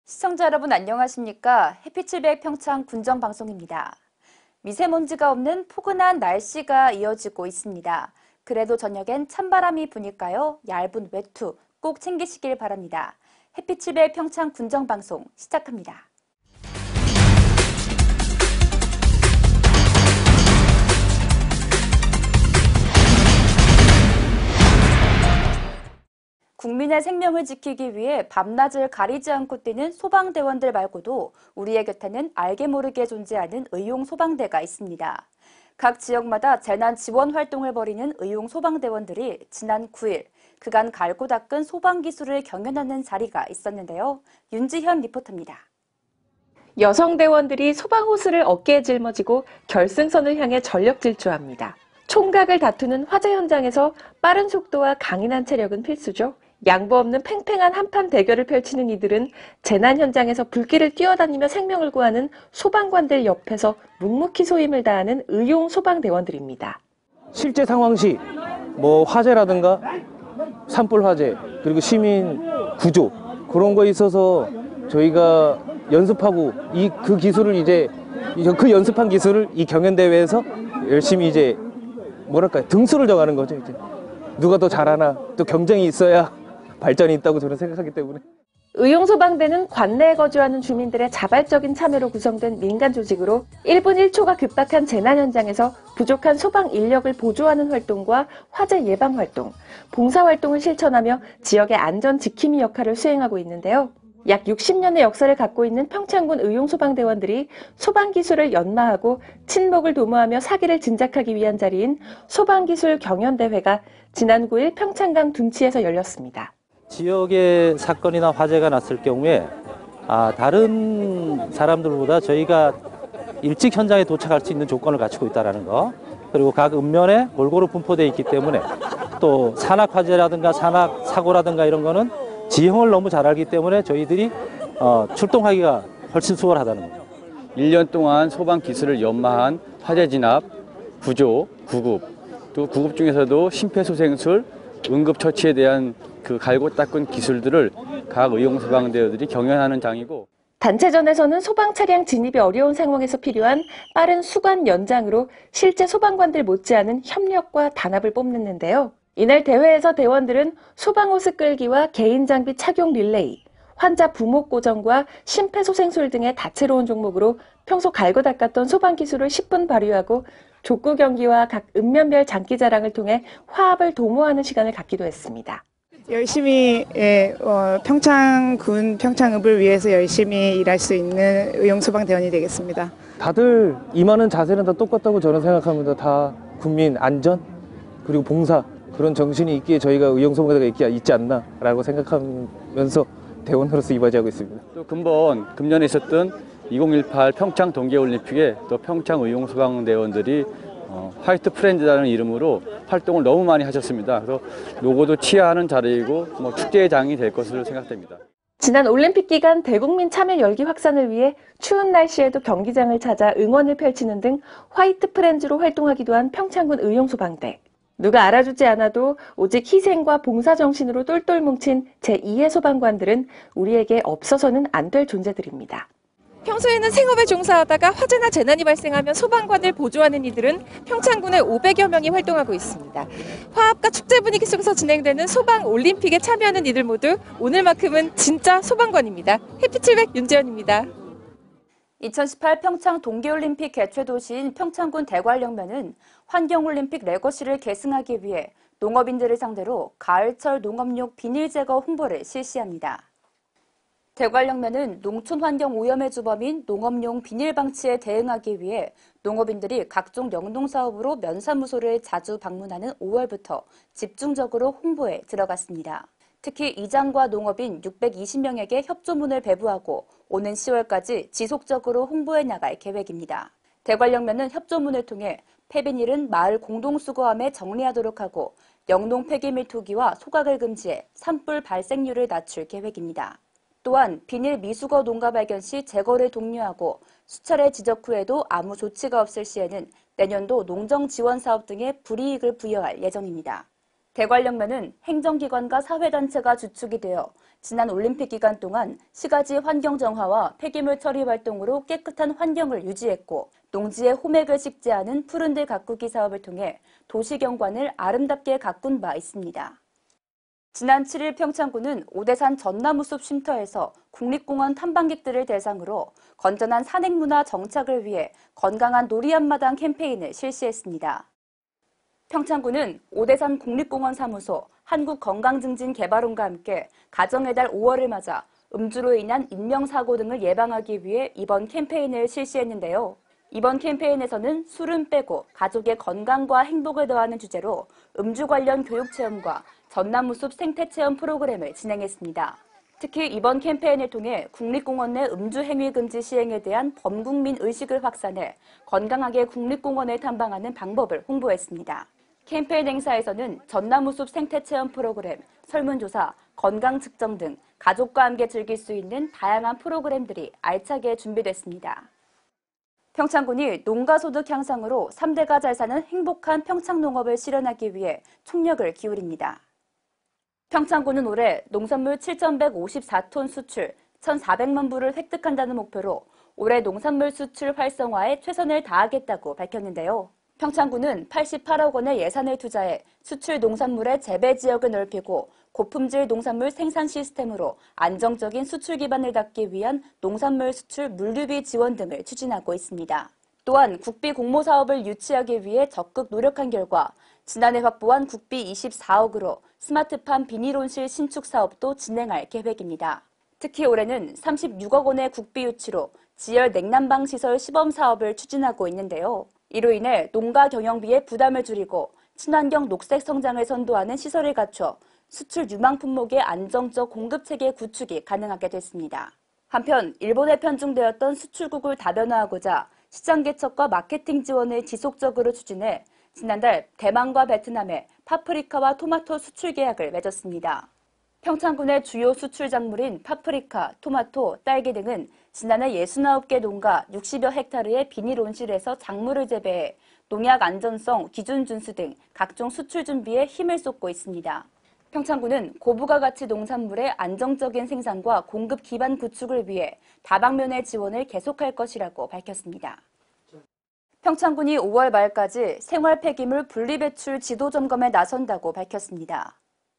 시청자 여러분 안녕하십니까? 해피칠백 평창 군정방송입니다. 미세먼지가 없는 포근한 날씨가 이어지고 있습니다. 그래도 저녁엔 찬바람이 부니까요. 얇은 외투 꼭 챙기시길 바랍니다. 해피칠백 평창 군정방송 시작합니다. 국민의 생명을 지키기 위해 밤낮을 가리지 않고 뛰는 소방대원들 말고도 우리의 곁에는 알게 모르게 존재하는 의용소방대가 있습니다. 각 지역마다 재난 지원 활동을 벌이는 의용소방대원들이 지난 9일 그간 갈고 닦은 소방기술을 경연하는 자리가 있었는데요. 윤지현 리포터입니다. 여성 대원들이 소방호스를 어깨에 짊어지고 결승선을 향해 전력 질주합니다. 총각을 다투는 화재 현장에서 빠른 속도와 강인한 체력은 필수죠. 양보 없는 팽팽한 한판 대결을 펼치는 이들은 재난 현장에서 불길을 뛰어다니며 생명을 구하는 소방관들 옆에서 묵묵히 소임을 다하는 의용 소방대원들입니다. 실제 상황 시 화재라든가 산불 화재 그리고 시민 구조 그런 거에 있어서 저희가 연습하고 그 기술을 그 연습한 기술을 이 경연 대회에서 열심히 등수를 정하는 거죠. 누가 더 잘하나 또 경쟁이 있어야 발전이 있다고 저는 생각하기 때문에. 의용소방대는 관내에 거주하는 주민들의 자발적인 참여로 구성된 민간 조직으로 1분 1초가 급박한 재난 현장에서 부족한 소방 인력을 보조하는 활동과 화재 예방 활동, 봉사 활동을 실천하며 지역의 안전 지킴이 역할을 수행하고 있는데요. 약 60년의 역사를 갖고 있는 평창군 의용소방대원들이 소방기술을 연마하고 친목을 도모하며 사기를 진작하기 위한 자리인 소방기술 경연대회가 지난 9일 평창강 둔치에서 열렸습니다. 지역에 사건이나 화재가 났을 경우에 다른 사람들보다 저희가 일찍 현장에 도착할 수 있는 조건을 갖추고 있다는 거, 그리고 각 읍면에 골고루 분포되어 있기 때문에 또 산악화재라든가 산악사고라든가 이런 거는 지형을 너무 잘 알기 때문에 저희들이 출동하기가 훨씬 수월하다는 거죠. 1년 동안 소방 기술을 연마한 화재 진압, 구조, 구급, 또 구급 중에서도 심폐소생술, 응급처치에 대한 그 갈고 닦은 기술들을 각 의용소방대원들이 경연하는 장이고, 단체전에서는 소방 차량 진입이 어려운 상황에서 필요한 빠른 수관 연장으로 실제 소방관들 못지않은 협력과 단합을 뽐냈는데요. 이날 대회에서 대원들은 소방호스 끌기와 개인 장비 착용 릴레이, 환자 부목 고정과 심폐소생술 등의 다채로운 종목으로 평소 갈고 닦았던 소방 기술을 10분 발휘하고 족구 경기와 각 읍면별 장기 자랑을 통해 화합을 도모하는 시간을 갖기도 했습니다. 열심히 평창군 평창읍을 위해서 열심히 일할 수 있는 의용소방대원이 되겠습니다. 다들 임하는 자세는 다 똑같다고 저는 생각합니다. 다 국민 안전 그리고 봉사 그런 정신이 있기에 저희가 의용소방대가 있지 않나라고 생각하면서 대원으로서 이바지하고 있습니다. 또 금년에 있었던 2018 평창 동계올림픽에 또 평창 의용소방대원들이 화이트 프렌즈라는 이름으로 활동을 너무 많이 하셨습니다. 그래서 노고도 치하하는 자리이고 축제의 장이 될 것으로 생각됩니다. 지난 올림픽 기간 대국민 참여 열기 확산을 위해 추운 날씨에도 경기장을 찾아 응원을 펼치는 등 화이트 프렌즈로 활동하기도 한 평창군 의용소방대. 누가 알아주지 않아도 오직 희생과 봉사 정신으로 똘똘 뭉친 제2의 소방관들은 우리에게 없어서는 안 될 존재들입니다. 평소에는 생업에 종사하다가 화재나 재난이 발생하면 소방관을 보조하는 이들은 평창군에 500여 명이 활동하고 있습니다. 화합과 축제 분위기 속에서 진행되는 소방 올림픽에 참여하는 이들 모두 오늘만큼은 진짜 소방관입니다. 해피칠백 윤지연입니다. 2018 평창 동계올림픽 개최 도시인 평창군 대관령면은 환경올림픽 레거시를 계승하기 위해 농업인들을 상대로 가을철 농업용 비닐 제거 홍보를 실시합니다. 대관령면은 농촌 환경 오염의 주범인 농업용 비닐 방치에 대응하기 위해 농업인들이 각종 영농 사업으로 면사무소를 자주 방문하는 5월부터 집중적으로 홍보에 들어갔습니다. 특히 이장과 농업인 620명에게 협조문을 배부하고 오는 10월까지 지속적으로 홍보해 나갈 계획입니다. 대관령면은 협조문을 통해 폐비닐은 마을 공동수거함에 정리하도록 하고 영농 폐기물 투기와 소각을 금지해 산불 발생률을 낮출 계획입니다. 또한 비닐 미수거 농가 발견 시 제거를 독려하고 수차례 지적 후에도 아무 조치가 없을 시에는 내년도 농정 지원 사업 등의 불이익을 부여할 예정입니다. 대관령면은 행정기관과 사회단체가 주축이 되어 지난 올림픽 기간 동안 시가지 환경 정화와 폐기물 처리 활동으로 깨끗한 환경을 유지했고 농지의 호맥을 식재하는 푸른들 가꾸기 사업을 통해 도시경관을 아름답게 가꾼 바 있습니다. 지난 7일 평창군은 오대산 전나무숲 쉼터에서 국립공원 탐방객들을 대상으로 건전한 산행문화 정착을 위해 건강한 놀이 앞마당 캠페인을 실시했습니다. 평창군은 오대산 국립공원 사무소 한국건강증진개발원과 함께 가정의 달 5월을 맞아 음주로 인한 인명사고 등을 예방하기 위해 이번 캠페인을 실시했는데요. 이번 캠페인에서는 술은 빼고 가족의 건강과 행복을 더하는 주제로 음주 관련 교육체험과 전나무숲 생태체험 프로그램을 진행했습니다. 특히 이번 캠페인을 통해 국립공원 내 음주 행위 금지 시행에 대한 범국민 의식을 확산해 건강하게 국립공원을 탐방하는 방법을 홍보했습니다. 캠페인 행사에서는 전나무숲 생태체험 프로그램, 설문조사, 건강 측정 등 가족과 함께 즐길 수 있는 다양한 프로그램들이 알차게 준비됐습니다. 평창군이 농가소득 향상으로 3대가 잘 사는 행복한 평창농업을 실현하기 위해 총력을 기울입니다. 평창군은 올해 농산물 7,154톤 수출 1,400만 부를 획득한다는 목표로 올해 농산물 수출 활성화에 최선을 다하겠다고 밝혔는데요. 평창군은 88억 원의 예산을 투자해 수출 농산물의 재배 지역을 넓히고 고품질 농산물 생산 시스템으로 안정적인 수출 기반을 갖기 위한 농산물 수출 물류비 지원 등을 추진하고 있습니다. 또한 국비 공모 사업을 유치하기 위해 적극 노력한 결과 지난해 확보한 국비 24억으로 스마트팜 비닐온실 신축 사업도 진행할 계획입니다. 특히 올해는 36억 원의 국비 유치로 지열 냉난방 시설 시범 사업을 추진하고 있는데요. 이로 인해 농가 경영비의 부담을 줄이고 친환경 녹색 성장을 선도하는 시설을 갖춰 수출 유망 품목의 안정적 공급 체계 구축이 가능하게 됐습니다. 한편 일본에 편중되었던 수출국을 다변화하고자 시장 개척과 마케팅 지원을 지속적으로 추진해 지난달 대만과 베트남에 파프리카와 토마토 수출 계약을 맺었습니다. 평창군의 주요 수출 작물인 파프리카, 토마토, 딸기 등은 지난해 69개 농가 60여 헥타르의 비닐 온실에서 작물을 재배해 농약 안전성, 기준 준수 등 각종 수출 준비에 힘을 쏟고 있습니다. 평창군은 고부가 가치 농산물의 안정적인 생산과 공급 기반 구축을 위해 다방면의 지원을 계속할 것이라고 밝혔습니다. 평창군이 5월 말까지 생활 폐기물 분리배출 지도점검에 나선다고 밝혔습니다.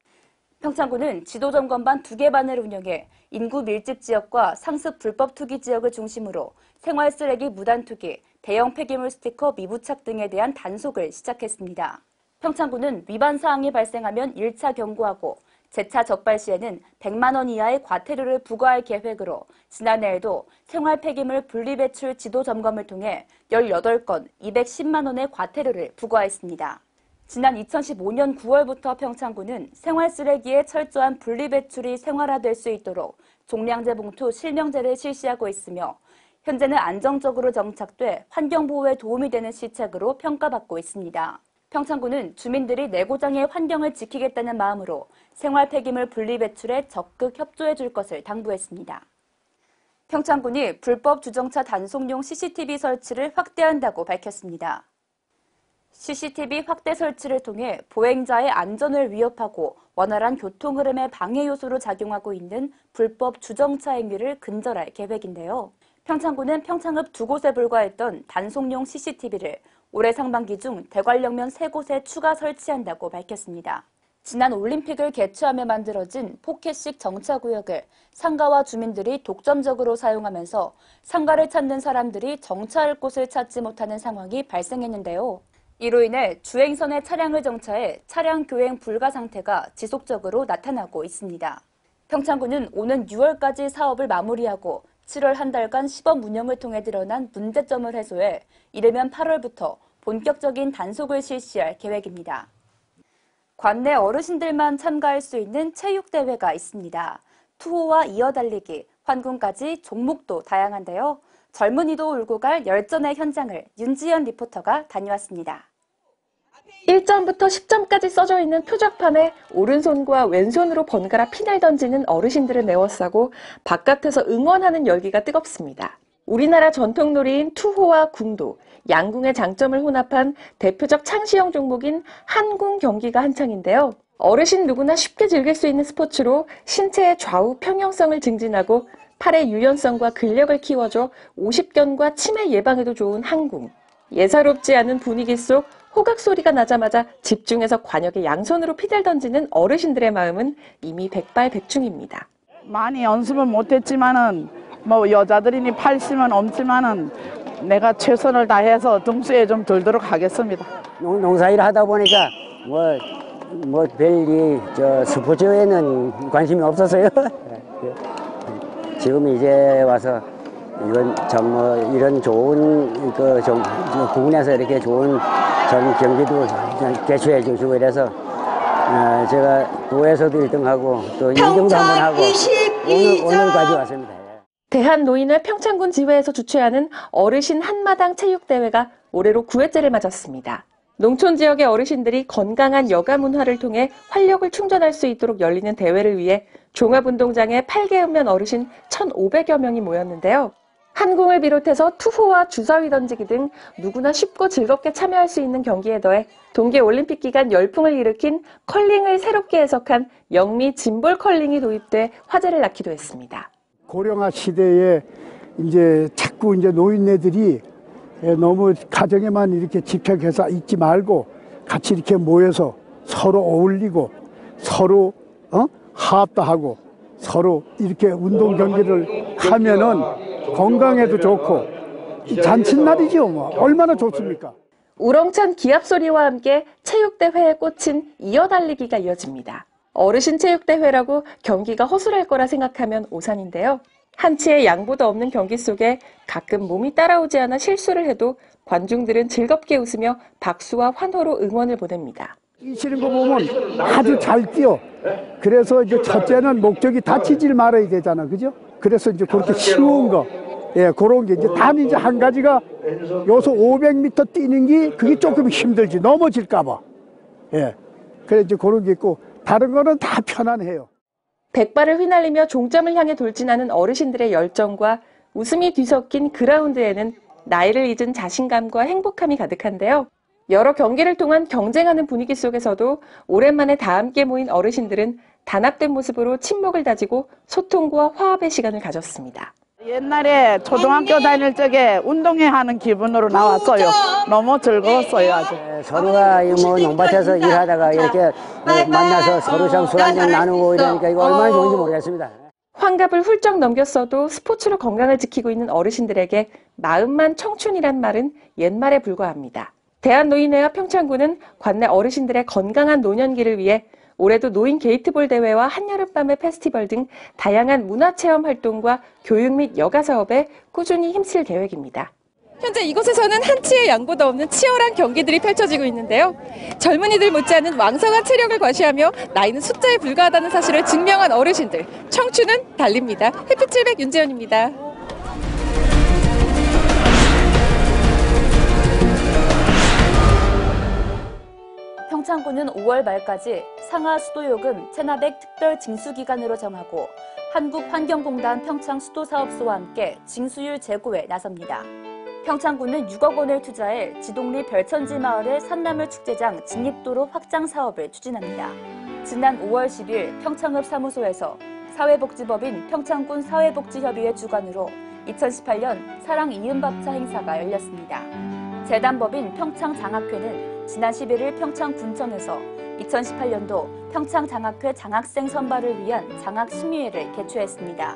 평창군은 지도점검반 2개 반을 운영해 인구 밀집 지역과 상습 불법 투기 지역을 중심으로 생활 쓰레기 무단 투기, 대형 폐기물 스티커 미부착 등에 대한 단속을 시작했습니다. 평창군은 위반 사항이 발생하면 1차 경고하고 재차 적발 시에는 100만 원 이하의 과태료를 부과할 계획으로 지난해에도 생활 폐기물 분리배출 지도 점검을 통해 18건 210만 원의 과태료를 부과했습니다. 지난 2015년 9월부터 평창군은 생활 쓰레기의 철저한 분리배출이 생활화될 수 있도록 종량제 봉투 실명제를 실시하고 있으며 현재는 안정적으로 정착돼 환경보호에 도움이 되는 시책으로 평가받고 있습니다. 평창군은 주민들이 내고장의 환경을 지키겠다는 마음으로 생활 폐기물 분리배출에 적극 협조해 줄 것을 당부했습니다. 평창군이 불법 주정차 단속용 CCTV 설치를 확대한다고 밝혔습니다. CCTV 확대 설치를 통해 보행자의 안전을 위협하고 원활한 교통 흐름의 방해 요소로 작용하고 있는 불법 주정차 행위를 근절할 계획인데요. 평창군은 평창읍 2곳에 불과했던 단속용 CCTV를 올해 상반기 중 대관령면 3곳에 추가 설치한다고 밝혔습니다. 지난 올림픽을 개최하며 만들어진 포켓식 정차구역을 상가와 주민들이 독점적으로 사용하면서 상가를 찾는 사람들이 정차할 곳을 찾지 못하는 상황이 발생했는데요. 이로 인해 주행선에 차량을 정차해 차량 교행 불가 상태가 지속적으로 나타나고 있습니다. 평창군은 오는 6월까지 사업을 마무리하고 7월 한 달간 시범 운영을 통해 드러난 문제점을 해소해 이르면 8월부터 본격적인 단속을 실시할 계획입니다. 관내 어르신들만 참가할 수 있는 체육대회가 있습니다. 투호와 이어달리기, 환궁까지 종목도 다양한데요. 젊은이도 울고 갈 열전의 현장을 윤지연 리포터가 다녀왔습니다. 1점부터 10점까지 써져 있는 표적판에 오른손과 왼손으로 번갈아 피날 던지는 어르신들을 메워싸고 바깥에서 응원하는 열기가 뜨겁습니다. 우리나라 전통놀이인 투호와 궁도, 양궁의 장점을 혼합한 대표적 창시형 종목인 한궁 경기가 한창인데요. 어르신 누구나 쉽게 즐길 수 있는 스포츠로 신체의 좌우 평형성을 증진하고 팔의 유연성과 근력을 키워줘 오십견과 치매 예방에도 좋은 항공. 예사롭지 않은 분위기 속 호각 소리가 나자마자 집중해서 관역에 양손으로 피들 던지는 어르신들의 마음은 이미 백발백중입니다. 많이 연습은 못했지만은 뭐 여자들이니 팔심은 없지만은 내가 최선을 다해서 등수에 좀 들도록 하겠습니다. 농사일 하다 보니까 뭐 별이 스포츠에는 관심이 없었어요. 지금 이제 와서 이건 참 이런 좋은 부근에서 이렇게 좋은 경기도 개최해 주시고 이래서 제가 도에서도 1등하고 또 2등도 한번 하고 오늘까지 왔습니다. 대한노인회 평창군 지회에서 주최하는 어르신 한마당 체육대회가 올해로 9회째를 맞았습니다. 농촌 지역의 어르신들이 건강한 여가 문화를 통해 활력을 충전할 수 있도록 열리는 대회를 위해 종합운동장에 8개읍면 어르신 1,500여 명이 모였는데요. 한궁을 비롯해서 투호와 주사위 던지기 등 누구나 쉽고 즐겁게 참여할 수 있는 경기에 더해 동계올림픽 기간 열풍을 일으킨 컬링을 새롭게 해석한 영미 짐볼 컬링이 도입돼 화제를 낳기도 했습니다. 고령화 시대에 이제 자꾸 이제 노인네들이 너무 가정에만 이렇게 집착해서 있지 말고 같이 이렇게 모여서 서로 어울리고 서로 화합도 하고 서로 이렇게 운동 경기를 하면은 건강에도 좋고 잔칫날이죠. 뭐 얼마나 좋습니까? 우렁찬 기합 소리와 함께 체육대회의 꽃인 이어달리기가 이어집니다. 어르신 체육대회라고 경기가 허술할 거라 생각하면 오산인데요. 한치의 양보도 없는 경기 속에 가끔 몸이 따라오지 않아 실수를 해도 관중들은 즐겁게 웃으며 박수와 환호로 응원을 보냅니다. 뛰시는 거 보면 아주 잘 뛰어. 그래서 이제 첫째는 목적이 다치질 말아야 되잖아, 그죠? 그래서 이제 그렇게 쉬운 거, 그런 게 이제 단 이제 한 가지가 여기서 500m 뛰는 게 그게 조금 힘들지 넘어질까봐. 그래 이제 그런 게 있고 다른 거는 다 편안해요. 백발을 휘날리며 종점을 향해 돌진하는 어르신들의 열정과 웃음이 뒤섞인 그라운드에는 나이를 잊은 자신감과 행복함이 가득한데요. 여러 경기를 통한 경쟁하는 분위기 속에서도 오랜만에 다 함께 모인 어르신들은 단합된 모습으로 친목을 다지고 소통과 화합의 시간을 가졌습니다. 옛날에 초등학교 다닐 적에 운동회 하는 기분으로 나왔어요. 너무 즐거웠어요, 아주. 서로가 뭐 농밭에서 일하다가 이렇게 만나서 서로 술 한잔 나누고 이러니까 이거 얼마나 좋은지 모르겠습니다. 환갑을 훌쩍 넘겼어도 스포츠로 건강을 지키고 있는 어르신들에게 마음만 청춘이란 말은 옛말에 불과합니다. 대한노인회와 평창군은 관내 어르신들의 건강한 노년기를 위해 올해도 노인 게이트볼 대회와 한여름밤의 페스티벌 등 다양한 문화체험 활동과 교육 및 여가 사업에 꾸준히 힘쓸 계획입니다. 현재 이곳에서는 한치의 양보도 없는 치열한 경기들이 펼쳐지고 있는데요. 젊은이들 못지않은 왕성한 체력을 과시하며 나이는 숫자에 불과하다는 사실을 증명한 어르신들. 청춘은 달립니다. 햇빛700 윤재현입니다. 평창군은 5월 말까지 상하 수도요금 체납액 특별 징수기간으로 정하고 한국환경공단 평창수도사업소와 함께 징수율 제고에 나섭니다. 평창군은 6억 원을 투자해 지동리 별천지 마을의 산나물 축제장 진입도로 확장 사업을 추진합니다. 지난 5월 10일 평창읍 사무소에서 사회복지법인 평창군 사회복지협의회 주관으로 2018년 사랑 이음밥차 행사가 열렸습니다. 재단법인 평창장학회는 지난 11일 평창군청에서 2018년도 평창장학회 장학생 선발을 위한 장학심의회를 개최했습니다.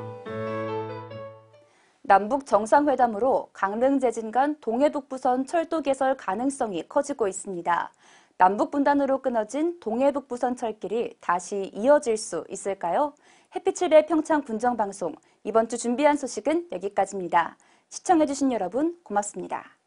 남북 정상회담으로 강릉 제진 간 동해북부선 철도 개설 가능성이 커지고 있습니다. 남북 분단으로 끊어진 동해북부선 철길이 다시 이어질 수 있을까요? 햇빛7의 평창 군정방송 이번 주 준비한 소식은 여기까지입니다. 시청해주신 여러분 고맙습니다.